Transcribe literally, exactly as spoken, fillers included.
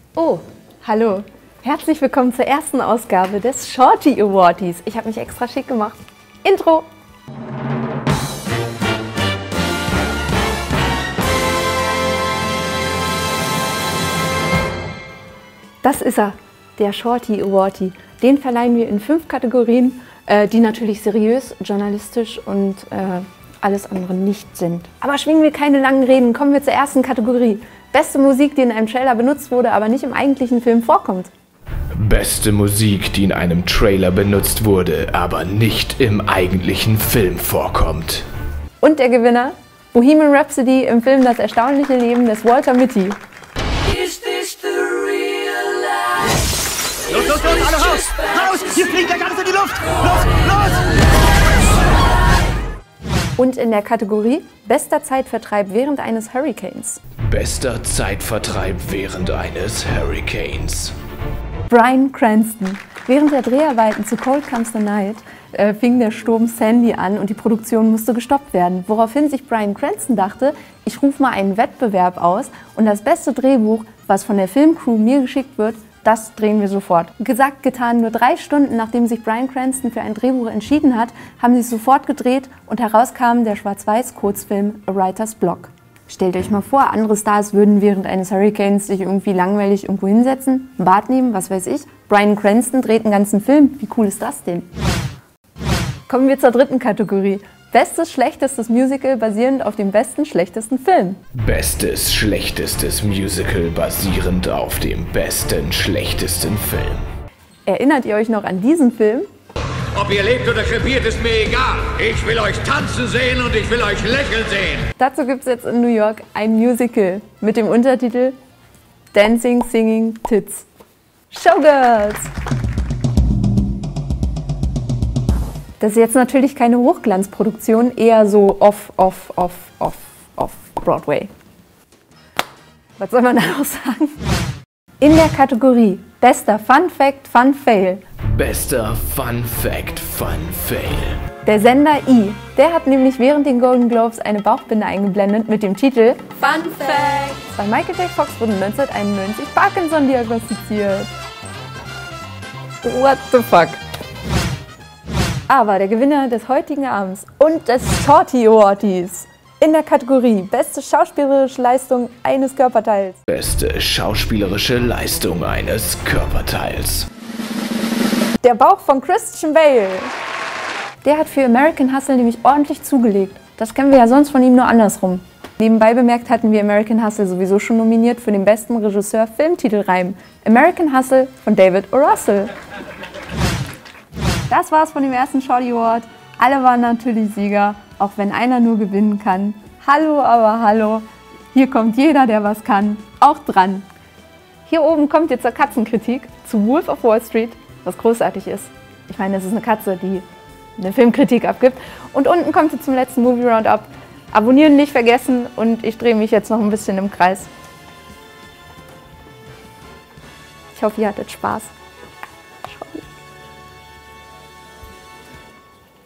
Oh, hallo. Herzlich willkommen zur ersten Ausgabe des Shorty Awardies. Ich habe mich extra schick gemacht. Intro! Das ist er, der Shorty Awardie. Den verleihen wir in fünf Kategorien, äh, die natürlich seriös, journalistisch und äh, alles andere nicht sind. Aber schwingen wir keine langen Reden, kommen wir zur ersten Kategorie. Beste Musik, die in einem Trailer benutzt wurde, aber nicht im eigentlichen Film vorkommt. Beste Musik, die in einem Trailer benutzt wurde, aber nicht im eigentlichen Film vorkommt. Und der Gewinner? Bohemian Rhapsody im Film Das erstaunliche Leben des Walter Mitty. Los, los, los, alle raus! Raus! Hier fliegt gleich alles in die Luft! Los, los! Und in der Kategorie Bester Zeitvertreib während eines Hurricanes. Bester Zeitvertreib während eines Hurricanes. Bryan Cranston. Während der Dreharbeiten zu Cold Comes the Night äh, fing der Sturm Sandy an und die Produktion musste gestoppt werden. Woraufhin sich Bryan Cranston dachte, ich rufe mal einen Wettbewerb aus und das beste Drehbuch, was von der Filmcrew mir geschickt wird, das drehen wir sofort. Gesagt, getan, nur drei Stunden nachdem sich Bryan Cranston für ein Drehbuch entschieden hat, haben sie es sofort gedreht und heraus kam der Schwarz-Weiß-Kurzfilm A Writer's Block. Stellt euch mal vor, andere Stars würden während eines Hurricanes sich irgendwie langweilig irgendwo hinsetzen, ein Bad nehmen, was weiß ich. Bryan Cranston dreht einen ganzen Film. Wie cool ist das denn? Kommen wir zur dritten Kategorie. Bestes, schlechtestes Musical basierend auf dem besten, schlechtesten Film. Bestes, schlechtestes Musical basierend auf dem besten, schlechtesten Film. Erinnert ihr euch noch an diesen Film? Ob ihr lebt oder krepiert, ist mir egal. Ich will euch tanzen sehen und ich will euch lächeln sehen. Dazu gibt es jetzt in New York ein Musical mit dem Untertitel Dancing, Singing, Tits. Showgirls! Das ist jetzt natürlich keine Hochglanzproduktion, eher so off, off, off, off, off Broadway. Was soll man da noch sagen? In der Kategorie Bester Fun Fact, Fun Fail. Bester Fun Fact, Fun Fail. Der Sender I, der hat nämlich während den Golden Globes eine Bauchbinde eingeblendet mit dem Titel Fun Fact. Bei Michael J. Fox wurde neunzehnhunderteinundneunzig Parkinson diagnostiziert. What the fuck? Aber der Gewinner des heutigen Abends und des Shorty Awardies in der Kategorie Beste schauspielerische Leistung eines Körperteils. Beste schauspielerische Leistung eines Körperteils. Der Bauch von Christian Bale. Der hat für American Hustle nämlich ordentlich zugelegt. Das kennen wir ja sonst von ihm nur andersrum. Nebenbei bemerkt hatten wir American Hustle sowieso schon nominiert für den besten Regisseur-Filmtitelreim. American Hustle von David O. Russell. Das war's von dem ersten Shorty Award. Alle waren natürlich Sieger, auch wenn einer nur gewinnen kann. Hallo, aber hallo. Hier kommt jeder, der was kann, auch dran. Hier oben kommt ihr zur Katzenkritik, zu Wolf of Wall Street, was großartig ist. Ich meine, das ist eine Katze, die eine Filmkritik abgibt. Und unten kommt ihr zum letzten Movie Roundup. Abonnieren nicht vergessen und ich drehe mich jetzt noch ein bisschen im Kreis. Ich hoffe, ihr hattet Spaß.